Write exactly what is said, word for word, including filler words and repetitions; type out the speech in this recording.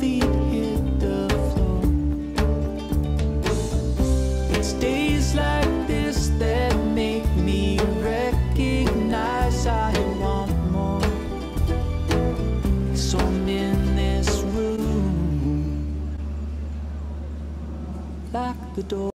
feet hit the floor. It's days like this that make me recognize I want more. So I'm in this room, lock the door.